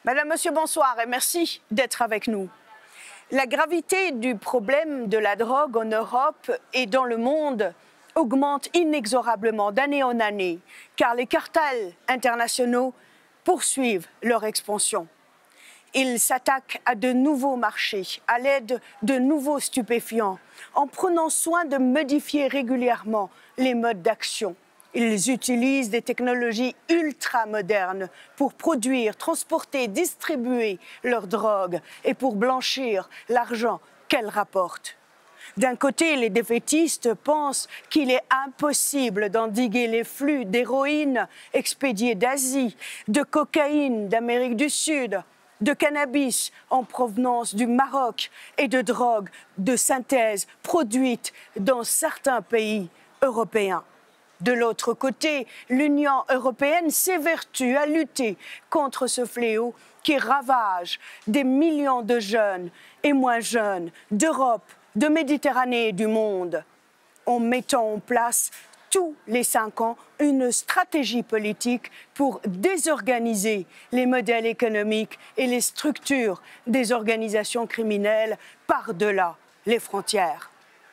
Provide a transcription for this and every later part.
Madame, Monsieur, bonsoir et merci d'être avec nous. La gravité du problème de la drogue en Europe et dans le monde augmente inexorablement d'année en année, car les cartels internationaux poursuivent leur expansion. Ils s'attaquent à de nouveaux marchés, à l'aide de nouveaux stupéfiants, en prenant soin de modifier régulièrement les modes d'action. Ils utilisent des technologies ultra-modernes pour produire, transporter, distribuer leurs drogues et pour blanchir l'argent qu'elles rapportent. D'un côté, les défaitistes pensent qu'il est impossible d'endiguer les flux d'héroïne expédiés d'Asie, de cocaïne d'Amérique du Sud, de cannabis en provenance du Maroc et de drogues de synthèse produites dans certains pays européens. De l'autre côté, l'Union européenne s'évertue à lutter contre ce fléau qui ravage des millions de jeunes et moins jeunes d'Europe, de Méditerranée et du monde, en mettant en place tous les 5 ans une stratégie politique pour désorganiser les modèles économiques et les structures des organisations criminelles par-delà les frontières.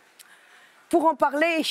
Pour en parler,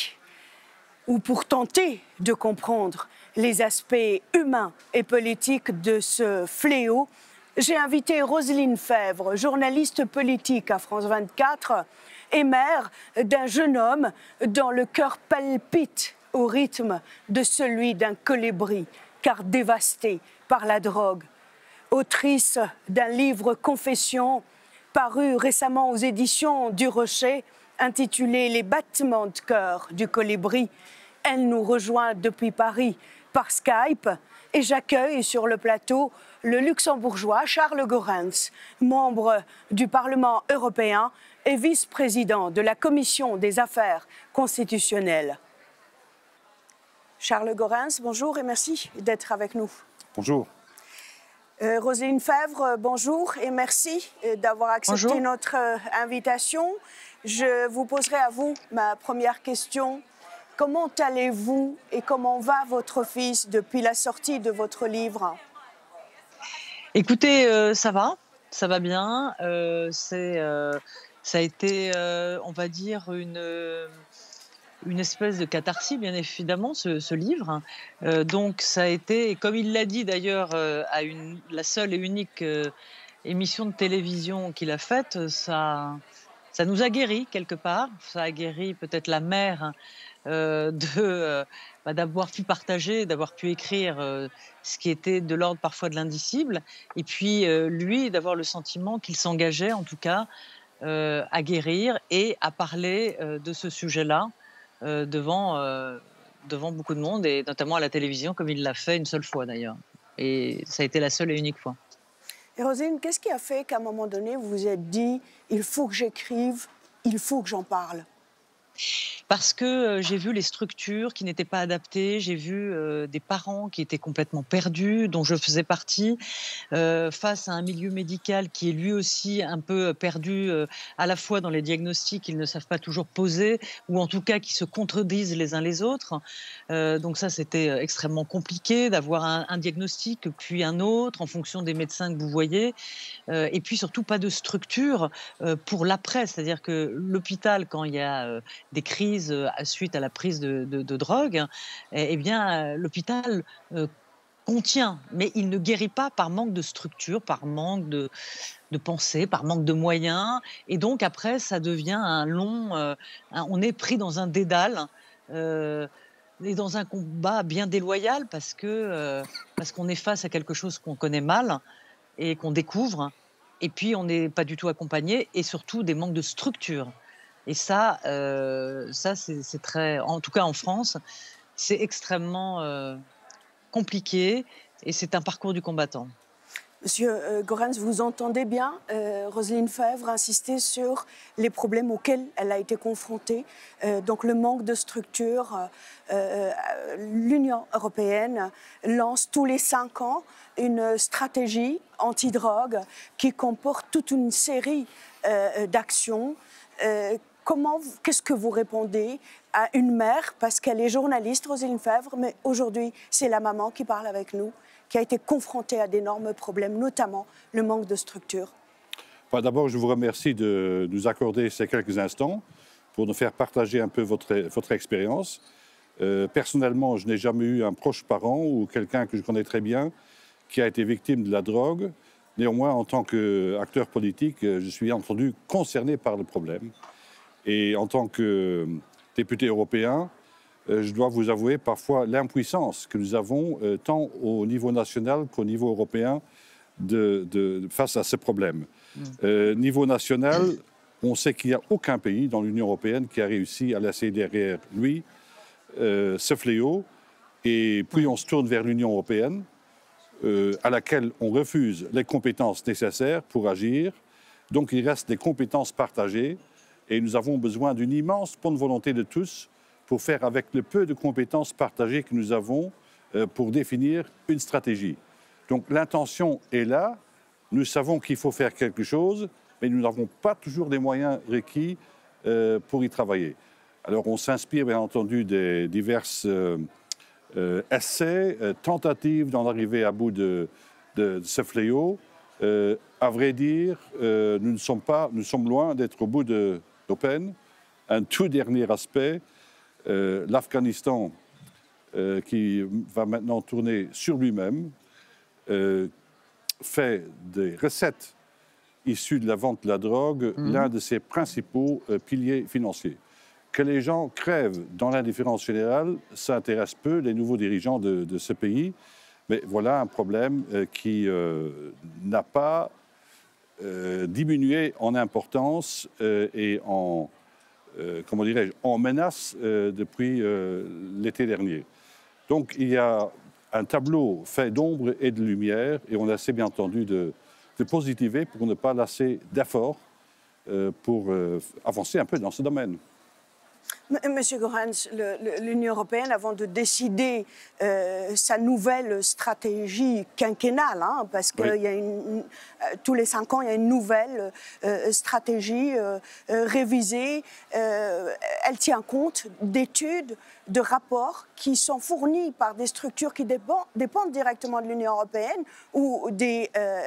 ou pour tenter de comprendre les aspects humains et politiques de ce fléau, j'ai invité Roselyne Febvre, journaliste politique à France 24 et mère d'un jeune homme dont le cœur palpite au rythme de celui d'un colibri, car dévasté par la drogue. Autrice d'un livre Confessions, paru récemment aux éditions du Rocher, intitulé « Les battements de cœur du colibri ». Elle nous rejoint depuis Paris par Skype et j'accueille sur le plateau le luxembourgeois Charles Goerens, membre du Parlement européen et vice-président de la Commission des affaires constitutionnelles. Charles Goerens, bonjour et merci d'être avec nous. Bonjour. Roselyne Febvre, bonjour et merci d'avoir accepté notre invitation. Je vous poserai à vous ma première question. Comment allez-vous et comment va votre fils depuis la sortie de votre livre? Écoutez, ça va bien. Ça a été, on va dire, une espèce de catharsis, bien évidemment, ce livre. Donc ça a été, comme il l'a dit d'ailleurs à la seule et unique émission de télévision qu'il a faite, ça nous a guéris quelque part. Ça a guéri peut-être la mère d'avoir pu partager, d'avoir pu écrire ce qui était de l'ordre parfois de l'indicible, et puis lui d'avoir le sentiment qu'il s'engageait en tout cas à guérir et à parler de ce sujet-là devant beaucoup de monde, et notamment à la télévision, comme il l'a fait une seule fois d'ailleurs. Et ça a été la seule et unique fois. Et Roselyne, qu'est-ce qui a fait qu'à un moment donné, vous vous êtes dit « il faut que j'écrive, il faut que j'en parle » ? Parce que j'ai vu les structures qui n'étaient pas adaptées, j'ai vu des parents qui étaient complètement perdus, dont je faisais partie, face à un milieu médical qui est lui aussi un peu perdu, à la fois dans les diagnostics qu'ils ne savent pas toujours poser, ou en tout cas qui se contredisent les uns les autres. Donc ça, c'était extrêmement compliqué d'avoir un diagnostic, puis un autre, en fonction des médecins que vous voyez. Et puis surtout, pas de structure pour l'après. C'est-à-dire que l'hôpital, quand il y a des crises suite à la prise de drogue, eh bien, l'hôpital contient, mais il ne guérit pas par manque de structure, par manque de pensée, par manque de moyens. Et donc, après, ça devient un long... on est pris dans un dédale et dans un combat bien déloyal parce qu'on est face à quelque chose qu'on connaît mal et qu'on découvre. Et puis, on n'est pas du tout accompagné, et surtout des manques de structure. Et ça c'est très... En tout cas, en France, c'est extrêmement compliqué, et c'est un parcours du combattant. Monsieur Goerens, vous entendez bien Roselyne Febvre insister sur les problèmes auxquels elle a été confrontée, donc le manque de structure. L'Union européenne lance tous les 5 ans une stratégie anti-drogue qui comporte toute une série d'actions. Qu'est-ce que vous répondez à une mère, parce qu'elle est journaliste, Roselyne Fèvre, mais aujourd'hui, c'est la maman qui parle avec nous, qui a été confrontée à d'énormes problèmes, notamment le manque de structure? D'abord, je vous remercie de nous accorder ces quelques instants pour nous faire partager un peu votre expérience. Personnellement, je n'ai jamais eu un proche parent ou quelqu'un que je connais très bien qui a été victime de la drogue. Néanmoins, en tant qu'acteur politique, je suis bien entendu concerné par le problème. Et en tant que député européen, je dois vous avouer parfois l'impuissance que nous avons, tant au niveau national qu'au niveau européen, face à ce problème. Niveau national, on sait qu'il n'y a aucun pays dans l'Union européenne qui a réussi à laisser derrière lui ce fléau. Et puis on se tourne vers l'Union européenne, à laquelle on refuse les compétences nécessaires pour agir. Donc il reste des compétences partagées. Et nous avons besoin d'une immense bonne volonté de tous pour faire avec le peu de compétences partagées que nous avons pour définir une stratégie. Donc l'intention est là, nous savons qu'il faut faire quelque chose, mais nous n'avons pas toujours les moyens requis pour y travailler. Alors on s'inspire bien entendu des diverses essais, tentatives d'en arriver à bout de ce fléau. À vrai dire, nous sommes loin d'être au bout de nos peines. Un tout dernier aspect, l'Afghanistan qui va maintenant tourner sur lui-même, fait des recettes issues de la vente de la drogue l'un de ses principaux piliers financiers. Que les gens crèvent dans l'indifférence générale, ça intéresse peu les nouveaux dirigeants de ce pays. Mais voilà un problème qui n'a pas diminué en importance et comment dirais-je, en menace depuis l'été dernier. Donc il y a un tableau fait d'ombre et de lumière et on essaie bien entendu de positiver pour ne pas lasser d'efforts pour avancer un peu dans ce domaine. Monsieur Goerens, l'Union européenne, avant de décider sa nouvelle stratégie quinquennale, parce que oui, tous les 5 ans, il y a une nouvelle stratégie révisée, elle tient compte d'études, de rapports qui sont fournis par des structures qui dépendent directement de l'Union européenne ou des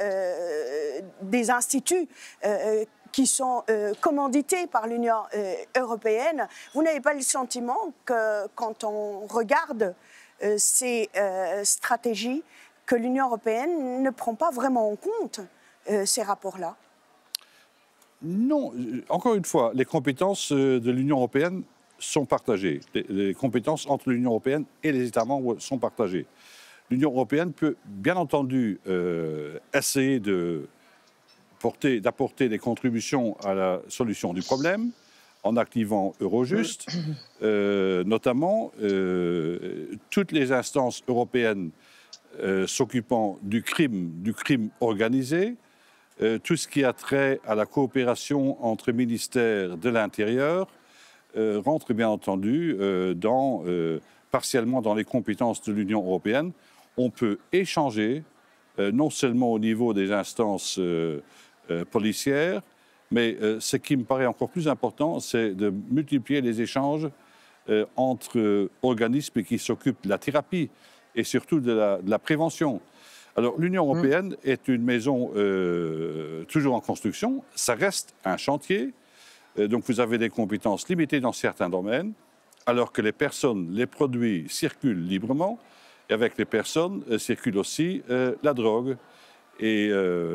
instituts qui sont commandités par l'Union européenne. Vous n'avez pas le sentiment que quand on regarde ces stratégies, que l'Union européenne ne prend pas vraiment en compte ces rapports-là? Non, encore une fois, les compétences de l'Union européenne sont partagées. Les compétences entre l'Union européenne et les États membres sont partagées. L'Union européenne peut bien entendu essayer d'apporter des contributions à la solution du problème en activant Eurojust, notamment toutes les instances européennes s'occupant du crime organisé, tout ce qui a trait à la coopération entre ministères de l'Intérieur rentre bien entendu partiellement dans les compétences de l'Union européenne. On peut échanger, non seulement au niveau des instances policières, mais ce qui me paraît encore plus important, c'est de multiplier les échanges entre organismes qui s'occupent de la thérapie et surtout de la prévention. Alors l'Union européenne est une maison toujours en construction, ça reste un chantier, donc vous avez des compétences limitées dans certains domaines, alors que les personnes, les produits circulent librement, et avec les personnes circule aussi la drogue. Et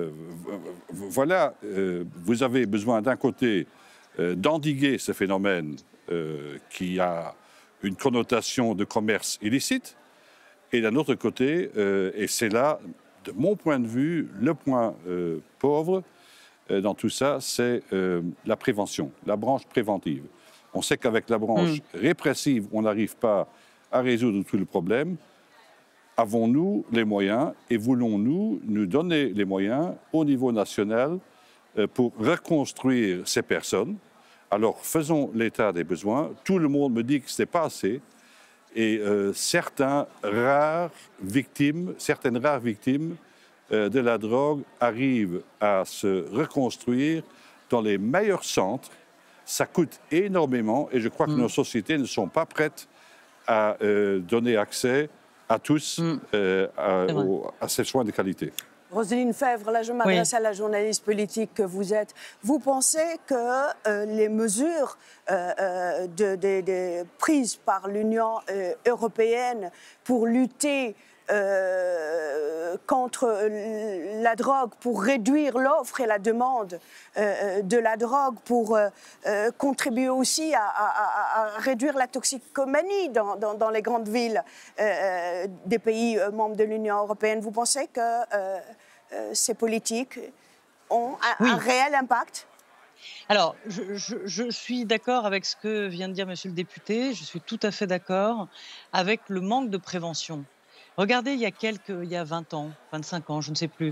voilà, vous avez besoin d'un côté d'endiguer ce phénomène qui a une connotation de commerce illicite, et d'un autre côté, et c'est là, de mon point de vue, le point pauvre dans tout ça, c'est la prévention, la branche préventive. On sait qu'avec la branche répressive, on n'arrive pas à résoudre tout le problème. Avons-nous les moyens et voulons-nous nous donner les moyens au niveau national pour reconstruire ces personnes? Alors faisons l'état des besoins. Tout le monde me dit que ce n'est pas assez. Et certaines rares victimes de la drogue arrivent à se reconstruire dans les meilleurs centres. ça coûte énormément et je crois que nos sociétés ne sont pas prêtes à donner accès à tous à ces soins de qualité. Roselyne Fèvre, là je m'adresse à la journaliste politique que vous êtes. Vous pensez que les mesures prises par l'Union européenne pour lutter contre la drogue, pour réduire l'offre et la demande de la drogue, pour contribuer aussi à réduire la toxicomanie dans les grandes villes des pays membres de l'Union européenne. Vous pensez que ces politiques ont un réel impact ? Alors, je suis d'accord avec ce que vient de dire Monsieur le député. Je suis tout à fait d'accord avec le manque de prévention. Regardez, il y a 20 ans, 25 ans, je ne sais plus,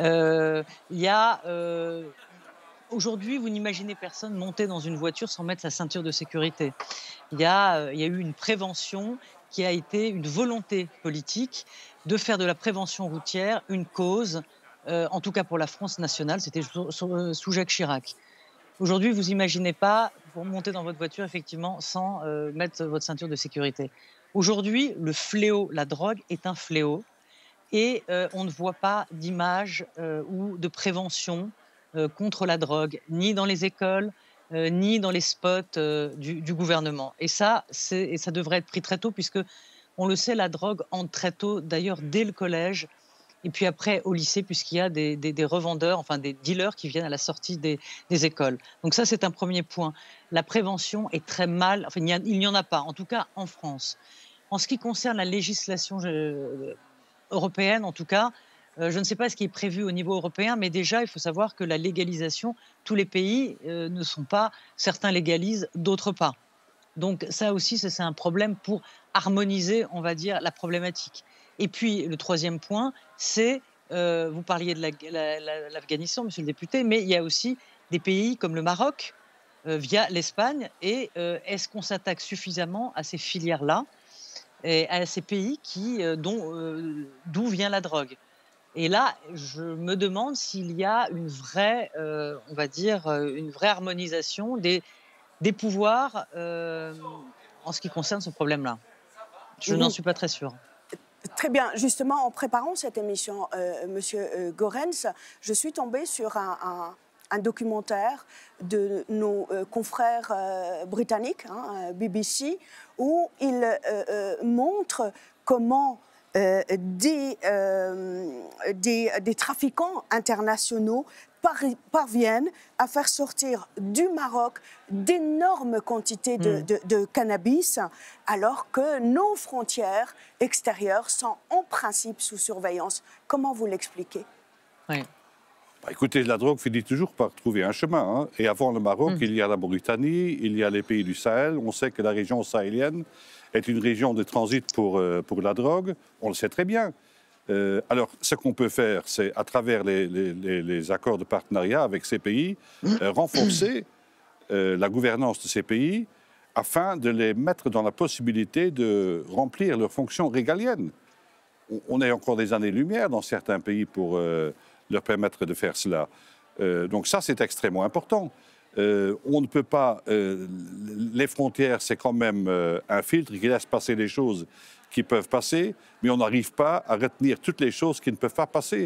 aujourd'hui, vous n'imaginez personne monter dans une voiture sans mettre sa ceinture de sécurité. Il y a eu une prévention qui a été une volonté politique de faire de la prévention routière une cause, en tout cas pour la France nationale, c'était sous Jacques Chirac. Aujourd'hui, vous n'imaginez pas pour monter dans votre voiture, effectivement, sans mettre votre ceinture de sécurité. Aujourd'hui, le fléau, la drogue, est un fléau et on ne voit pas d'image ou de prévention contre la drogue, ni dans les écoles, ni dans les spots du gouvernement. Et ça devrait être pris très tôt, puisque, on le sait, la drogue entre très tôt, d'ailleurs dès le collège, et puis après au lycée, puisqu'il y a des revendeurs, enfin des dealers qui viennent à la sortie des écoles. Donc ça, c'est un premier point. La prévention est très mal, enfin il n'y en a pas, en tout cas en France. En ce qui concerne la législation européenne, en tout cas, je ne sais pas ce qui est prévu au niveau européen, mais déjà, il faut savoir que la légalisation, tous les pays ne sont pas, certains légalisent, d'autres pas. Donc ça aussi, c'est un problème pour harmoniser, on va dire, la problématique. Et puis, le troisième point, c'est, vous parliez de l'Afghanistan, monsieur le député, mais il y a aussi des pays comme le Maroc, via l'Espagne, et est-ce qu'on s'attaque suffisamment à ces filières-là et à ces pays d'où vient la drogue? Et là, je me demande s'il y a une vraie, on va dire, une vraie harmonisation des pouvoirs en ce qui concerne ce problème-là. Je n'en suis pas très sûre. Très bien. Justement, en préparant cette émission, Monsieur Goerens, je suis tombée sur un documentaire de nos confrères britanniques, BBC, où ils montrent comment des trafiquants internationaux parviennent à faire sortir du Maroc d'énormes quantités de cannabis, alors que nos frontières extérieures sont en principe sous surveillance. Comment vous l'expliquez ? Écoutez, la drogue finit toujours par trouver un chemin. Et avant le Maroc, il y a la Mauritanie, il y a les pays du Sahel. On sait que la région sahélienne est une région de transit pour la drogue. On le sait très bien. Alors, ce qu'on peut faire, c'est, à travers les accords de partenariat avec ces pays, renforcer la gouvernance de ces pays afin de les mettre dans la possibilité de remplir leurs fonctions régaliennes. On a encore des années-lumière dans certains pays pour leur permettre de faire cela. Donc ça, c'est extrêmement important. On ne peut pas... les frontières, c'est quand même un filtre qui laisse passer les choses qui peuvent passer, mais on n'arrive pas à retenir toutes les choses qui ne peuvent pas passer.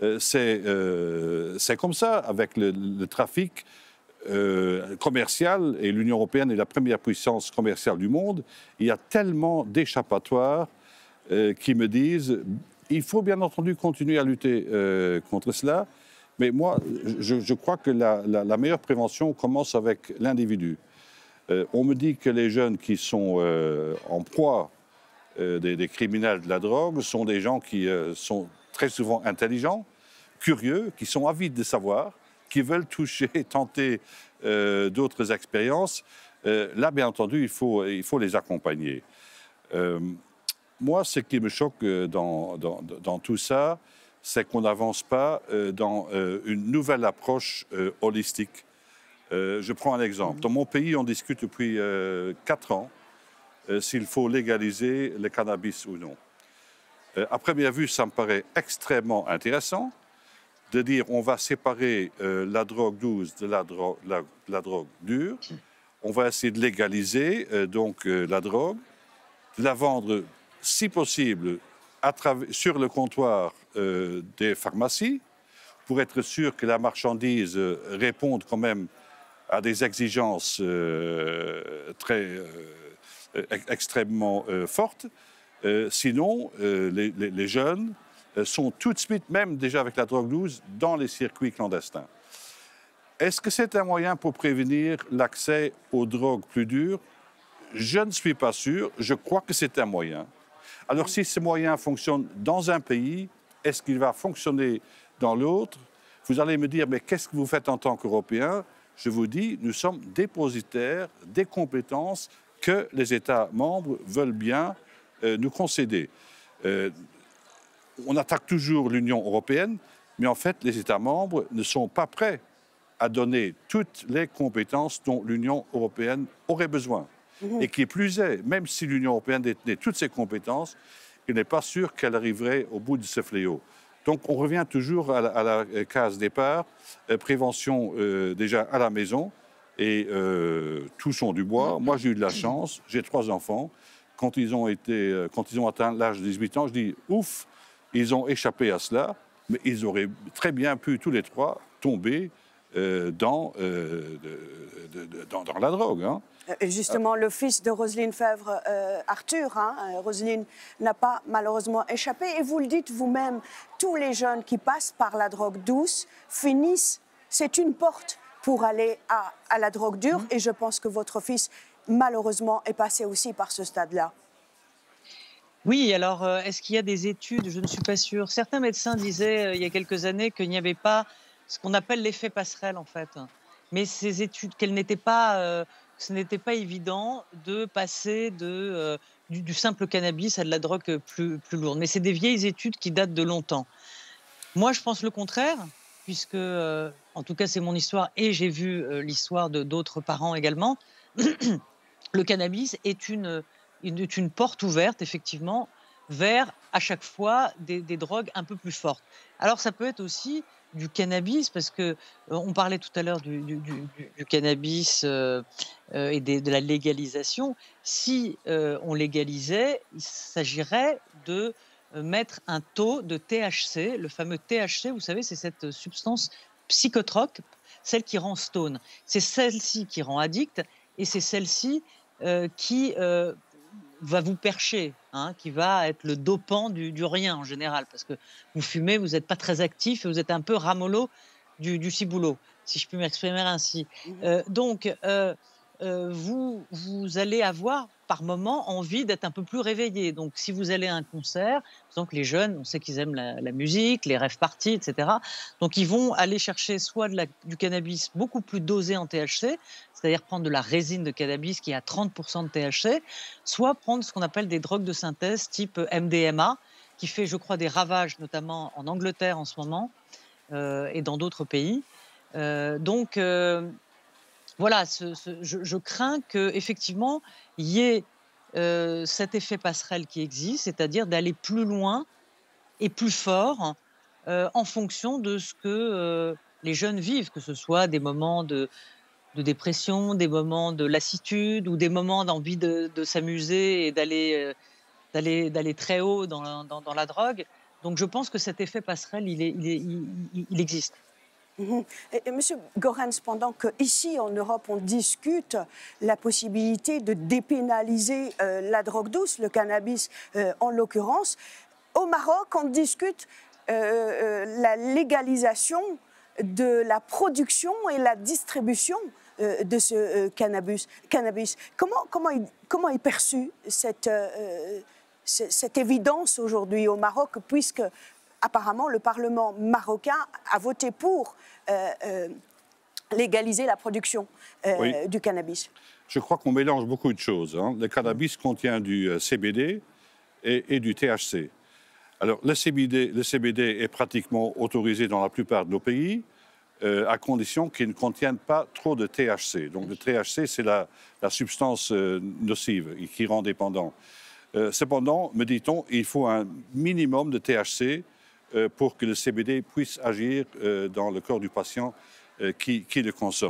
C'est comme ça avec le trafic commercial, et l'Union européenne est la première puissance commerciale du monde. Il y a tellement d'échappatoires qui me disent il faut bien entendu continuer à lutter contre cela, mais moi, je crois que la meilleure prévention commence avec l'individu. On me dit que les jeunes qui sont en proie des criminels de la drogue sont des gens qui sont très souvent intelligents, curieux, qui sont avides de savoir, qui veulent toucher, tenter d'autres expériences. Là, bien entendu, il faut les accompagner. Moi, ce qui me choque dans tout ça, c'est qu'on n'avance pas dans une nouvelle approche holistique. Je prends un exemple. Dans mon pays, on discute depuis 4 ans s'il faut légaliser le cannabis ou non. À première vue, ça me paraît extrêmement intéressant de dire on va séparer la drogue douce de la drogue dure on va essayer de légaliser la drogue, de la vendre, si possible, sur le comptoir des pharmacies, pour être sûr que la marchandise réponde quand même à des exigences extrêmement fortes. Sinon, les jeunes sont tout de suite, même déjà avec la drogue douce, dans les circuits clandestins. Est-ce que c'est un moyen pour prévenir l'accès aux drogues plus dures? Je ne suis pas sûr. Je crois que c'est un moyen. Alors, si ce moyen fonctionne dans un pays, est-ce qu'il va fonctionner dans l'autre? Vous allez me dire, mais qu'est-ce que vous faites en tant qu'Européens? Je vous dis, nous sommes dépositaires des compétences que les États membres veulent bien nous concéder. On attaque toujours l'Union européenne, mais en fait, les États membres ne sont pas prêts à donner toutes les compétences dont l'Union européenne aurait besoin. Et qui plus est, même si l'Union européenne détenait toutes ces compétences, il n'est pas sûr qu'elle arriverait au bout de ce fléau. Donc on revient toujours à la case départ, prévention déjà à la maison, et touchons du bois. Moi j'ai eu de la chance, j'ai 3 enfants. Quand ils ont atteint l'âge de 18 ans, je dis ouf, ils ont échappé à cela, mais ils auraient très bien pu tous les 3 tomber dans la drogue. Hein. Justement, le fils de Roselyne Fèvre, Arthur, Roselyne n'a pas malheureusement échappé. Et vous le dites vous-même, tous les jeunes qui passent par la drogue douce finissent, c'est une porte pour aller à la drogue dure. Et je pense que votre fils, malheureusement, est passé aussi par ce stade-là. Oui, alors est-ce qu'il y a des études? Je ne suis pas sûre. Certains médecins disaient il y a quelques années qu'il n'y avait pas ce qu'on appelle l'effet passerelle, en fait. Mais ces études, ce n'était pas évident de passer du simple cannabis à de la drogue plus lourde. Mais c'est des vieilles études qui datent de longtemps. Moi, je pense le contraire, puisque, en tout cas, c'est mon histoire et j'ai vu l'histoire de d'autres parents également. Le cannabis est une porte ouverte, effectivement, vers, à chaque fois, des drogues un peu plus fortes. Alors, ça peut être aussi du cannabis, parce que on parlait tout à l'heure du cannabis et de la légalisation. Si on légalisait, il s'agirait de mettre un taux de THC, le fameux THC, vous savez, c'est cette substance psychotrope, celle qui rend stone. C'est celle-ci qui rend addict, et c'est celle-ci qui va vous percher, qui va être le dopant du rien en général, parce que vous fumez, vous n'êtes pas très actif et vous êtes un peu ramollo du ciboulot, si je puis m'exprimer ainsi. Donc, vous allez avoir par moment envie d'être un peu plus réveillé. Donc, si vous allez à un concert, donc les jeunes, on sait qu'ils aiment la musique, les rave parties, etc. Donc, ils vont aller chercher soit du cannabis beaucoup plus dosé en THC, c'est-à-dire prendre de la résine de cannabis qui a 30% de THC, soit prendre ce qu'on appelle des drogues de synthèse type MDMA, qui fait, je crois, des ravages, notamment en Angleterre en ce moment et dans d'autres pays. Voilà, je crains qu'effectivement, il y ait cet effet passerelle qui existe, c'est-à-dire d'aller plus loin et plus fort en fonction de ce que les jeunes vivent, que ce soit des moments de dépression, des moments de lassitude ou des moments d'envie de s'amuser et d'aller très haut dans la drogue. Donc je pense que cet effet passerelle, il existe. Et Monsieur Goerens, pendant qu'ici en Europe on discute la possibilité de dépénaliser la drogue douce, le cannabis en l'occurrence, au Maroc on discute la légalisation de la production et la distribution de ce cannabis. Comment est perçue cette évidence aujourd'hui au Maroc, puisque apparemment, le Parlement marocain a voté pour légaliser la production du cannabis. Je crois qu'on mélange beaucoup de choses. Le cannabis contient du CBD et du THC. Alors, le CBD est pratiquement autorisé dans la plupart de nos pays, à condition qu'il ne contienne pas trop de THC. Donc, le THC, c'est la substance nocive et qui rend dépendant. Cependant, me dit-on, il faut un minimum de THC pour que le CBD puisse agir dans le corps du patient qui le consomme.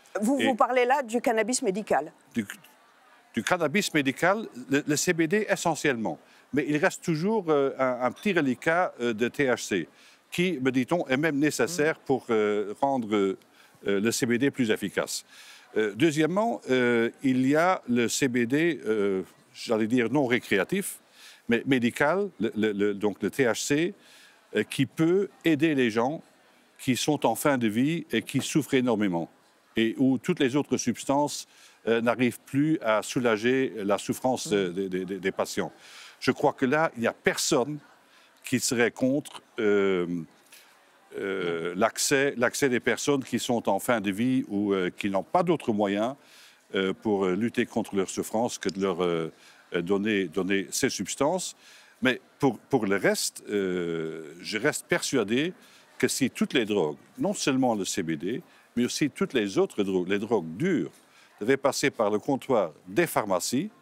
Vous parlez là du cannabis médical. Du cannabis médical, le CBD essentiellement. Mais il reste toujours un petit reliquat de THC qui, me dit-on, est même nécessaire pour rendre le CBD plus efficace. Deuxièmement, il y a le CBD, j'allais dire non récréatif, mais médical, donc le THC, qui peut aider les gens qui sont en fin de vie et qui souffrent énormément, et où toutes les autres substances n'arrivent plus à soulager la souffrance des patients. Je crois que là, il n'y a personne qui serait contre l'accès des personnes qui sont en fin de vie ou qui n'ont pas d'autres moyens pour lutter contre leur souffrance que de leur donner ces substances. Mais pour le reste, je reste persuadé que si toutes les drogues, non seulement le CBD, mais aussi toutes les autres drogues, les drogues dures, devaient passer par le comptoir des pharmacies,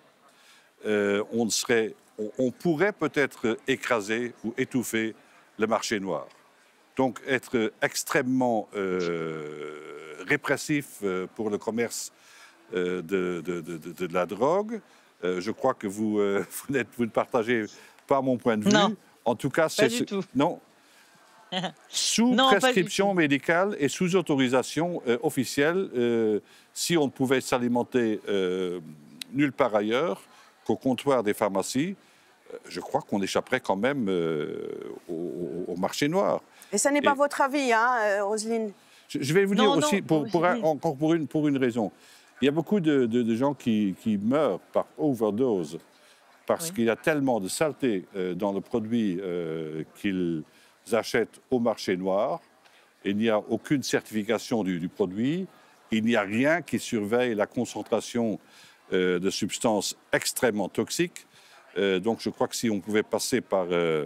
on pourrait peut-être écraser ou étouffer le marché noir. Donc être extrêmement répressif pour le commerce de la drogue, je crois que vous ne partagez pas mon point de vue. Non, en tout cas, pas du tout. Non. Sous prescription médicale et sous autorisation officielle, si on pouvait s'alimenter nulle part ailleurs qu'au comptoir des pharmacies, je crois qu'on échapperait quand même au marché noir. Et ce n'est pas votre avis, hein, Roselyne? Je vais vous dire aussi, pour une raison. Il y a beaucoup de gens qui meurent par overdose parce qu'il y a tellement de saleté dans le produit qu'ils achètent au marché noir. Il n'y a aucune certification du produit. Il n'y a rien qui surveille la concentration de substances extrêmement toxiques. Donc je crois que si on pouvait passer par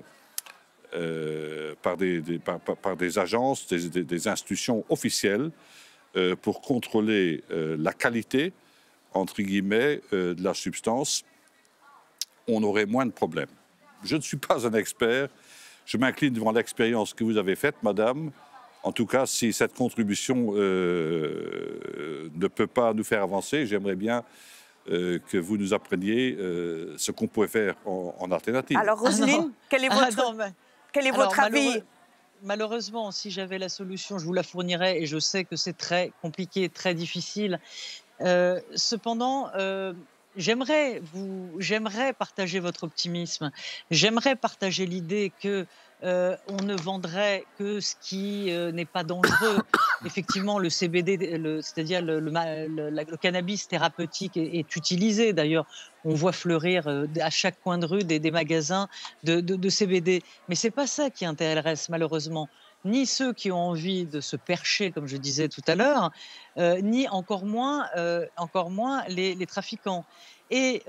des agences, des institutions officielles pour contrôler la qualité, entre guillemets, de la substance, on aurait moins de problèmes. Je ne suis pas un expert. Je m'incline devant l'expérience que vous avez faite, madame. En tout cas, si cette contribution ne peut pas nous faire avancer, j'aimerais bien que vous nous appreniez ce qu'on pourrait faire en alternative. Alors, Roselyne, quel est votre avis? Malheureusement, si j'avais la solution, je vous la fournirais, et je sais que c'est très compliqué, très difficile. Cependant, j'aimerais partager votre optimisme. J'aimerais partager l'idée que on ne vendrait que ce qui n'est pas dangereux. Effectivement, le CBD, c'est-à-dire le cannabis thérapeutique est utilisé. D'ailleurs, on voit fleurir à chaque coin de rue des magasins de CBD. Mais ce n'est pas ça qui intéresse malheureusement ni ceux qui ont envie de se percher, comme je disais tout à l'heure, ni encore moins les trafiquants. Et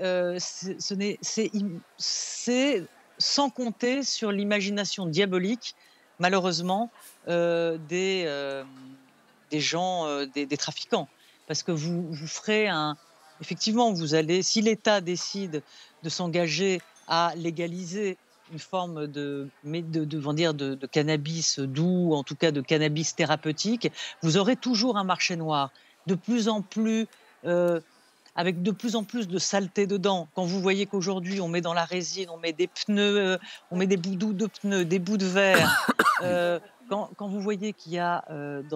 c'est sans compter sur l'imagination diabolique, malheureusement, des gens, des trafiquants. Parce que vous ferez effectivement, vous allez, si l'État décide de s'engager à légaliser une forme de cannabis doux, en tout cas de cannabis thérapeutique, vous aurez toujours un marché noir, de plus en plus, avec de plus en plus de saleté dedans. Quand vous voyez qu'aujourd'hui, on met dans la résine, on met des pneus, on met des bouts de pneus, des bouts de verre, quand vous voyez qu'il y a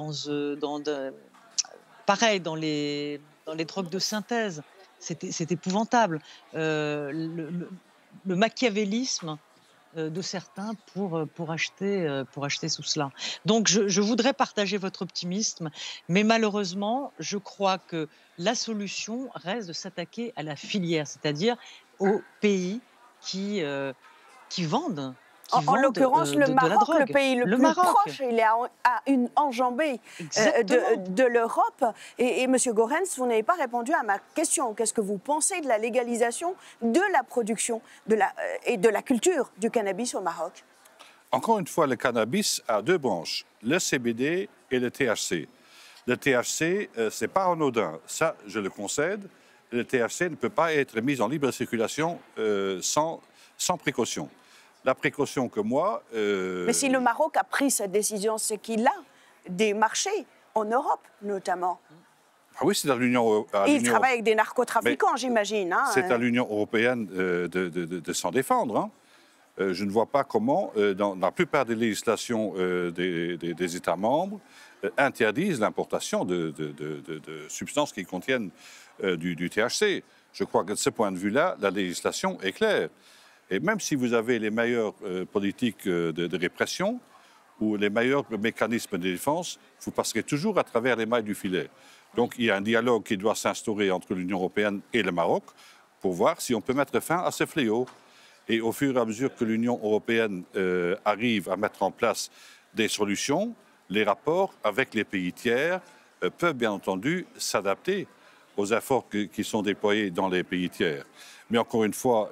pareil dans les drogues de synthèse, c'est épouvantable. Le machiavélisme de certains pour acheter sous cela. Donc je voudrais partager votre optimisme, mais malheureusement, je crois que la solution reste de s'attaquer à la filière, c'est-à-dire aux pays qui vendent. En l'occurrence, le Maroc, le pays le plus proche, il est à une enjambée de l'Europe. Et M. Goerens, vous n'avez pas répondu à ma question. Qu'est-ce que vous pensez de la légalisation de la production et de la culture du cannabis au Maroc? Encore une fois, le cannabis a deux branches, le CBD et le THC. Le THC, ce n'est pas anodin, ça je le concède. Le THC ne peut pas être mis en libre circulation sans précaution. La précaution que moi... Mais si le Maroc a pris cette décision, c'est qu'il a des marchés, en Europe notamment. Ah oui, c'est à l'Union. Et il travaille avec des narcotrafiquants, j'imagine. Hein. C'est à l'Union européenne de s'en défendre. Hein. Je ne vois pas comment, dans la plupart des législations des États membres, interdisent l'importation de substances qui contiennent du THC. Je crois que de ce point de vue-là, la législation est claire. Et même si vous avez les meilleures politiques de répression ou les meilleurs mécanismes de défense, vous passerez toujours à travers les mailles du filet. Donc il y a un dialogue qui doit s'instaurer entre l'Union européenne et le Maroc pour voir si on peut mettre fin à ce fléau. Et au fur et à mesure que l'Union européenne arrive à mettre en place des solutions, les rapports avec les pays tiers peuvent bien entendu s'adapter aux efforts qui sont déployés dans les pays tiers. Mais encore une fois,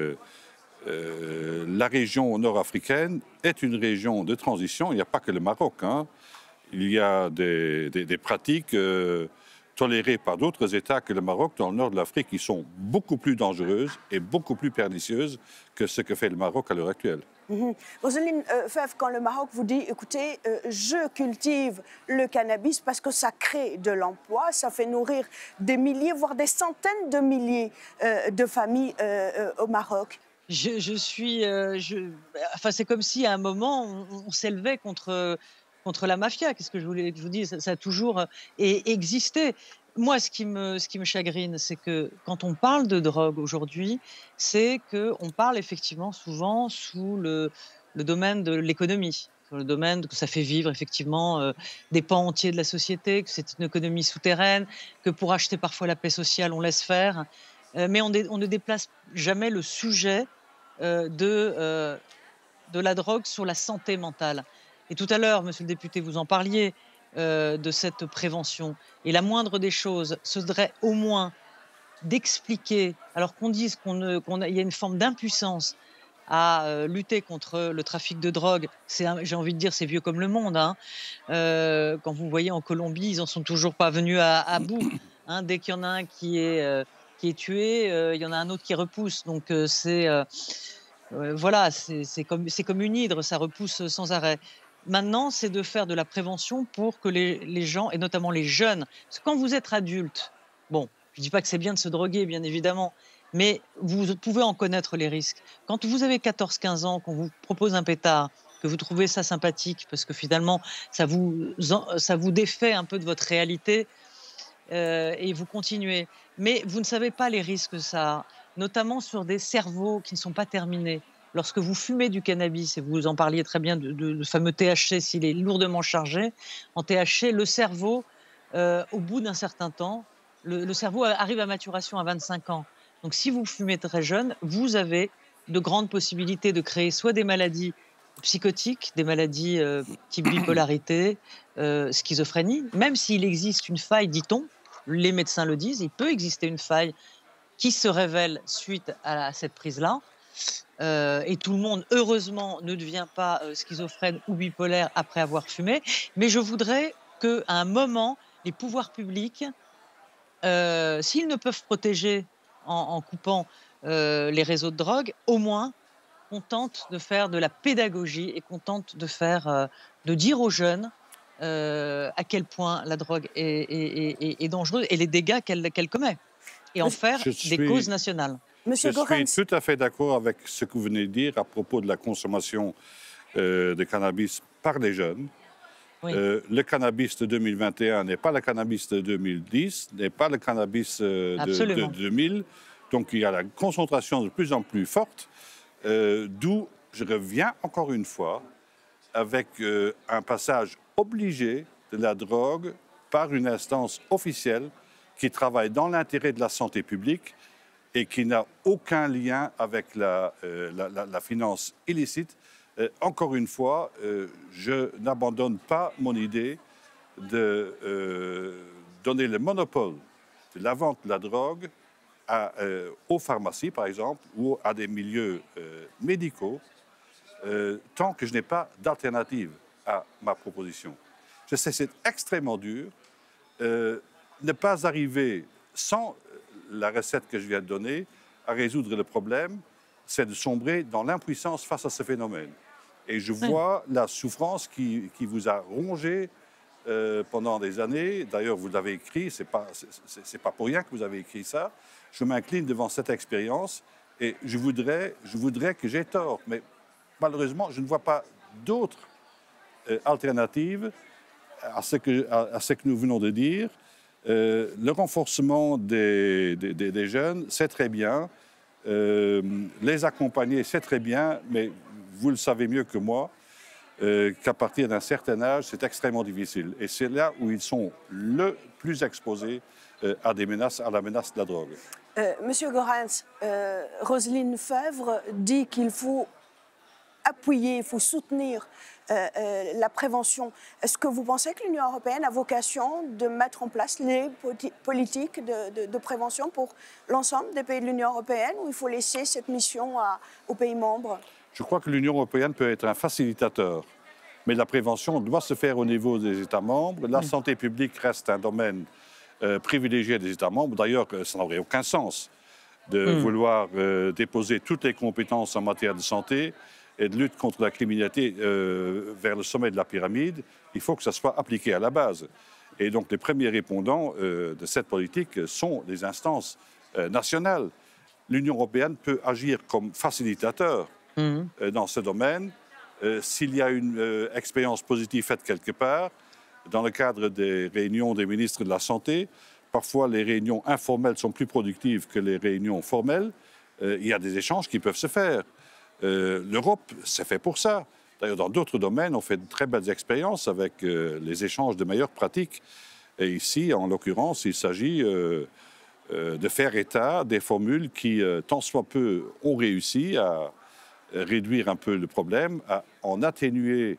la région nord-africaine est une région de transition. Il n'y a pas que le Maroc. Hein. Il y a des pratiques tolérées par d'autres États que le Maroc dans le nord de l'Afrique qui sont beaucoup plus dangereuses et beaucoup plus pernicieuses que ce que fait le Maroc à l'heure actuelle. Roselyne Febvre, quand le Maroc vous dit, écoutez, je cultive le cannabis parce que ça crée de l'emploi, ça fait nourrir des milliers, voire des centaines de milliers de familles au Maroc. Enfin, c'est comme si à un moment on s'élevait contre la mafia. Qu'est-ce que je voulais que je vous dise? Ça a toujours existé. Moi, ce qui me chagrine, c'est que quand on parle de drogue aujourd'hui, c'est qu'on parle effectivement souvent sous le domaine de l'économie, sur le domaine que ça fait vivre effectivement des pans entiers de la société, que c'est une économie souterraine, que pour acheter parfois la paix sociale, on laisse faire. Mais on ne déplace jamais le sujet de la drogue sur la santé mentale. Et tout à l'heure, monsieur le député, vous en parliez de cette prévention. Et la moindre des choses, ce serait au moins d'expliquer, alors qu'on dise qu'il y a une forme d'impuissance à lutter contre le trafic de drogue. J'ai envie de dire, c'est vieux comme le monde. Hein. Quand vous voyez en Colombie, ils n'en sont toujours pas venus à bout. Hein. Dès qu'il y en a un qui est tué, il y en a un autre qui repousse. Donc voilà, c'est comme une hydre, ça repousse sans arrêt. Maintenant, c'est de faire de la prévention pour que les gens, et notamment les jeunes, parce que quand vous êtes adulte, bon, je ne dis pas que c'est bien de se droguer, bien évidemment, mais vous pouvez en connaître les risques. Quand vous avez 14-15 ans, qu'on vous propose un pétard, que vous trouvez ça sympathique, parce que finalement, ça vous défait un peu de votre réalité, et vous continuez. Mais vous ne savez pas les risques que ça a, notamment sur des cerveaux qui ne sont pas terminés. Lorsque vous fumez du cannabis, et vous en parliez très bien de fameux THC, s'il est lourdement chargé, en THC, le cerveau, au bout d'un certain temps, le cerveau arrive à maturation à 25 ans. Donc si vous fumez très jeune, vous avez de grandes possibilités de créer soit des maladies psychotiques, des maladies type bipolarité, schizophrénie, même s'il existe une faille, dit-on, les médecins le disent, il peut exister une faille qui se révèle suite à cette prise-là. Et tout le monde, heureusement, ne devient pas schizophrène ou bipolaire après avoir fumé. Mais je voudrais qu'à un moment, les pouvoirs publics, s'ils ne peuvent protéger en coupant les réseaux de drogue, au moins qu'on tente de faire de la pédagogie et qu'on tente de dire aux jeunes à quel point la drogue est dangereuse et les dégâts qu'elle commet, et en faire des causes nationales. Monsieur Goerens. Je suis tout à fait d'accord avec ce que vous venez de dire à propos de la consommation de cannabis par les jeunes. Oui. Le cannabis de 2021 n'est pas le cannabis de 2010, n'est pas le cannabis de 2000. Donc il y a la concentration de plus en plus forte, d'où je reviens encore une fois avec un passage obligé de la drogue par une instance officielle qui travaille dans l'intérêt de la santé publique et qui n'a aucun lien avec la finance illicite. Encore une fois, je n'abandonne pas mon idée de donner le monopole de la vente de la drogue aux pharmacies, par exemple, ou à des milieux médicaux, tant que je n'ai pas d'alternative à ma proposition. Je sais, c'est extrêmement dur. Ne pas arriver sans la recette que je viens de donner à résoudre le problème, c'est de sombrer dans l'impuissance face à ce phénomène. Et je vois la souffrance qui vous a rongé pendant des années. D'ailleurs, vous l'avez écrit, c'est pas pour rien que vous avez écrit ça. Je m'incline devant cette expérience et je voudrais que j'ai tort. Mais malheureusement, je ne vois pas d'autres alternatives à ce que nous venons de dire. Le renforcement des jeunes, c'est très bien. Les accompagner, c'est très bien, mais vous le savez mieux que moi, qu'à partir d'un certain âge, c'est extrêmement difficile. Et c'est là où ils sont le plus exposés à la menace de la drogue. Monsieur Goerens, Roselyne Febvre dit qu'il faut appuyer, il faut soutenir la prévention. Est-ce que vous pensez que l'Union européenne a vocation de mettre en place les politiques de prévention pour l'ensemble des pays de l'Union européenne, ou il faut laisser cette mission aux pays membres? Je crois que l'Union européenne peut être un facilitateur, mais la prévention doit se faire au niveau des États membres. La santé publique reste un domaine privilégié des États membres. D'ailleurs, ça n'aurait aucun sens de vouloir déposer toutes les compétences en matière de santé et de lutte contre la criminalité vers le sommet de la pyramide. Il faut que ça soit appliqué à la base. Et donc les premiers répondants de cette politique sont les instances nationales. L'Union européenne peut agir comme facilitateur dans ce domaine. S'il y a une expérience positive faite quelque part, dans le cadre des réunions des ministres de la Santé, parfois les réunions informelles sont plus productives que les réunions formelles. Il y a des échanges qui peuvent se faire. L'Europe, c'est fait pour ça. D'ailleurs, dans d'autres domaines, on fait de très belles expériences avec les échanges de meilleures pratiques. Et ici, en l'occurrence, il s'agit de faire état des formules qui, tant soit peu, ont réussi à réduire un peu le problème, à en atténuer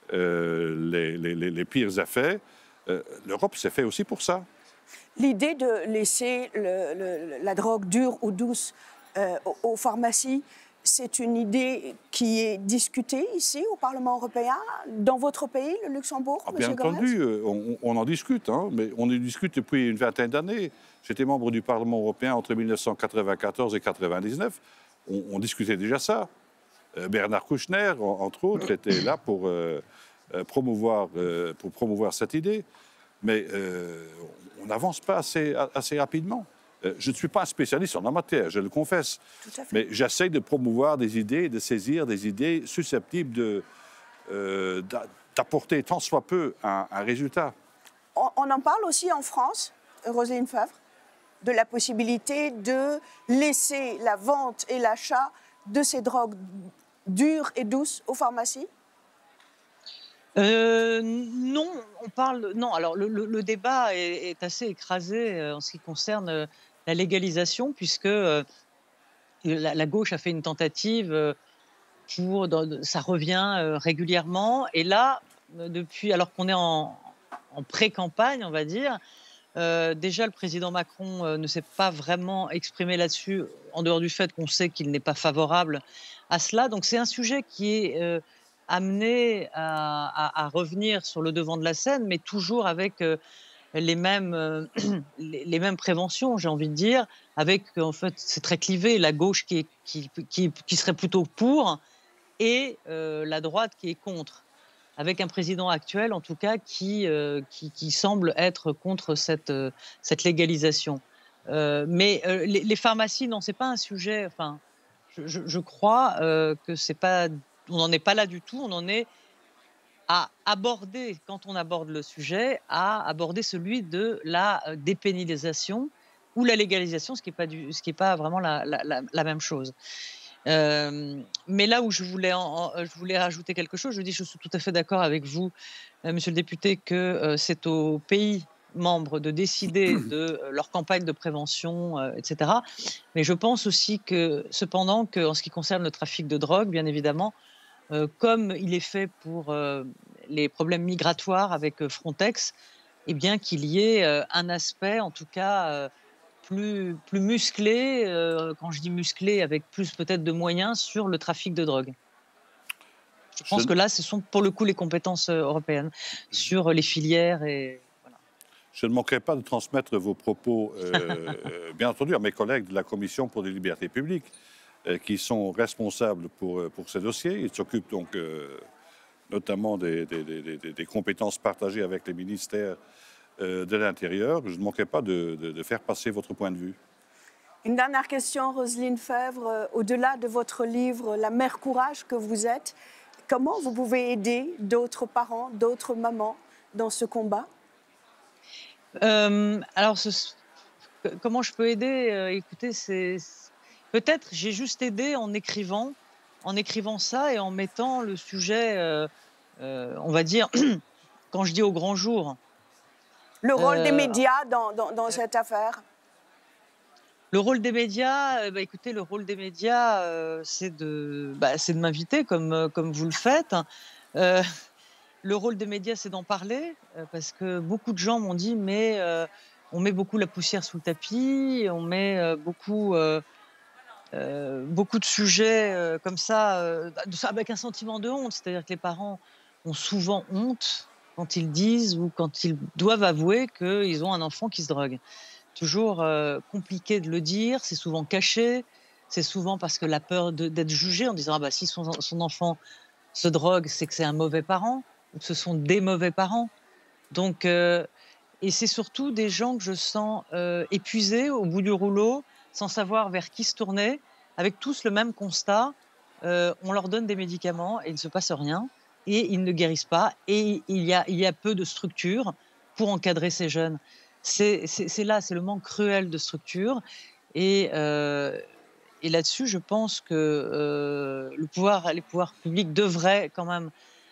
les pires effets. L'Europe, c'est fait aussi pour ça. L'idée de laisser la drogue dure ou douce aux pharmacies, c'est une idée qui est discutée ici au Parlement européen, dans votre pays, le Luxembourg, Bien entendu, on en discute, hein, mais on en discute depuis une vingtaine d'années. J'étais membre du Parlement européen entre 1994 et 1999. On discutait déjà ça. Bernard Kouchner, entre autres, était là pour promouvoir cette idée. Mais on n'avance pas assez rapidement. Je ne suis pas un spécialiste en la matière, je le confesse. Mais j'essaie de promouvoir des idées, de saisir des idées susceptibles d'apporter tant soit peu un résultat. On en parle aussi en France, Roselyne Febvre, de la possibilité de laisser la vente et l'achat de ces drogues dures et douces aux pharmacies? Non, on parle. Non, alors le débat est assez écrasé en ce qui concerne la légalisation, puisque la gauche a fait une tentative ça revient régulièrement. Et là, alors qu'on est en pré-campagne, on va dire, déjà le président Macron ne s'est pas vraiment exprimé là-dessus, en dehors du fait qu'on sait qu'il n'est pas favorable à cela. Donc c'est un sujet qui est amené à revenir sur le devant de la scène, mais toujours avec les mêmes préventions, j'ai envie de dire, avec, en fait, c'est très clivé, la gauche qui serait plutôt pour et la droite qui est contre, avec un président actuel, en tout cas, qui semble être contre cette légalisation. Mais les pharmacies, non, c'est pas un sujet. Enfin, je crois que c'est pas. On n'en est pas là du tout. On en est à aborder, quand on aborde le sujet, à aborder celui de la dépénalisation ou la légalisation, ce qui est pas vraiment la même chose. Mais là où je voulais rajouter quelque chose, je suis tout à fait d'accord avec vous, monsieur le député, que c'est aux pays membres de décider de leur campagne de prévention, etc. Mais je pense aussi cependant qu'en ce qui concerne le trafic de drogue, bien évidemment, comme il est fait pour les problèmes migratoires avec Frontex, eh bien qu'il y ait un aspect, en tout cas, plus musclé, quand je dis musclé, avec plus peut-être de moyens sur le trafic de drogue. Je pense que là, ce sont pour le coup les compétences européennes sur les filières. Voilà. Je ne manquerai pas de transmettre vos propos, bien entendu, à mes collègues de la Commission pour les libertés publiques, qui sont responsables pour ce dossier. Ils s'occupent donc notamment des compétences partagées avec les ministères de l'Intérieur. Je ne manquerai pas de faire passer votre point de vue. Une dernière question, Roselyne Fèvre. Au-delà de votre livre « La mère courage » que vous êtes, comment vous pouvez aider d'autres parents, d'autres mamans dans ce combat? Alors, comment je peux aider? Écoutez, peut-être j'ai juste aidé en écrivant ça et en mettant le sujet, on va dire, quand je dis au grand jour. Le rôle des médias dans cette affaire? Le rôle des médias, écoutez, le rôle des médias, c'est de m'inviter comme vous le faites. Le rôle des médias, c'est d'en parler, parce que beaucoup de gens m'ont dit: «Mais on met beaucoup la poussière sous le tapis, on met beaucoup de sujets comme ça, avec un sentiment de honte». C'est-à-dire que les parents ont souvent honte quand ils disent ou quand ils doivent avouer qu'ils ont un enfant qui se drogue. Toujours compliqué de le dire, c'est souvent caché, c'est souvent parce que la peur d'être jugé en disant: «Ah bah si son enfant se drogue, c'est que c'est un mauvais parent ou que ce sont des mauvais parents». Donc et c'est surtout des gens que je sens épuisés, au bout du rouleau, sans savoir vers qui se tourner, avec tous le même constat. On leur donne des médicaments et il ne se passe rien et ils ne guérissent pas et il y a peu de structures pour encadrer ces jeunes. C'est le manque cruel de structures et là-dessus, je pense que les pouvoirs publics devraient quand même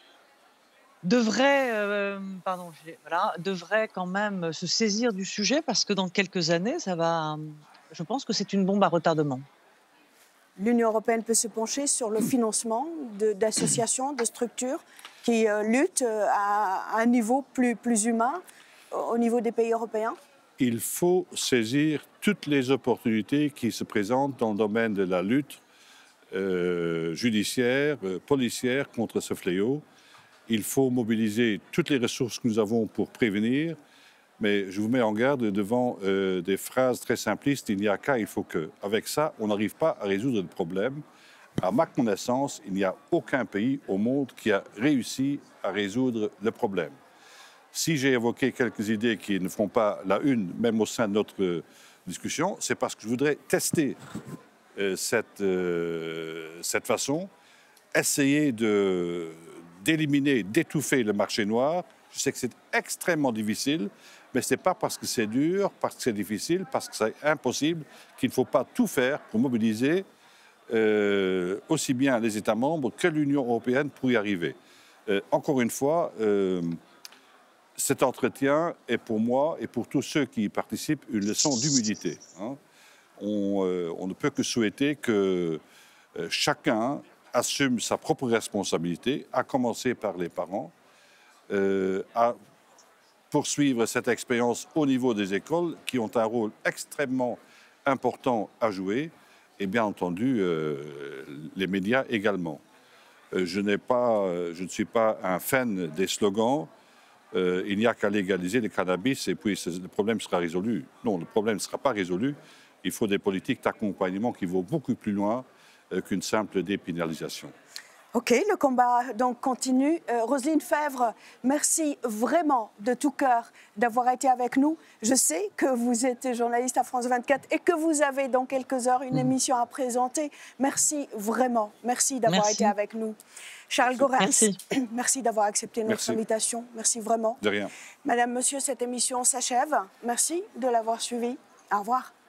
se saisir du sujet parce que dans quelques années, je pense que c'est une bombe à retardement. L'Union européenne peut se pencher sur le financement d'associations, de structures qui luttent à un niveau plus humain au niveau des pays européens? Il faut saisir toutes les opportunités qui se présentent dans le domaine de la lutte judiciaire, policière contre ce fléau. Il faut mobiliser toutes les ressources que nous avons pour prévenir, mais je vous mets en garde devant des phrases très simplistes, il n'y a qu'à, il faut que. Avec ça, on n'arrive pas à résoudre le problème. À ma connaissance, il n'y a aucun pays au monde qui a réussi à résoudre le problème. Si j'ai évoqué quelques idées qui ne font pas la une, même au sein de notre discussion, c'est parce que je voudrais tester cette façon, essayer d'éliminer, d'étouffer le marché noir. Je sais que c'est extrêmement difficile, mais ce n'est pas parce que c'est dur, parce que c'est difficile, parce que c'est impossible qu'il ne faut pas tout faire pour mobiliser aussi bien les États membres que l'Union européenne pour y arriver. Encore une fois, cet entretien est pour moi et pour tous ceux qui y participent une leçon d'humilité. On ne peut que souhaiter que chacun assume sa propre responsabilité, à commencer par les parents, à poursuivre cette expérience au niveau des écoles qui ont un rôle extrêmement important à jouer et bien entendu les médias également. Je ne suis pas un fan des slogans. Il n'y a qu'à légaliser le cannabis et puis le problème sera résolu. Non, le problème ne sera pas résolu. Il faut des politiques d'accompagnement qui vont beaucoup plus loin qu'une simple dépénalisation. OK, le combat donc continue. Roselyne Fèvre, merci vraiment de tout cœur d'avoir été avec nous. Je sais que vous êtes journaliste à France 24 et que vous avez dans quelques heures une émission à présenter. Merci vraiment, merci d'avoir été avec nous. Charles Goerens, merci d'avoir accepté notre invitation. Merci vraiment. De rien. Madame, Monsieur, cette émission s'achève. Merci de l'avoir suivie. Au revoir.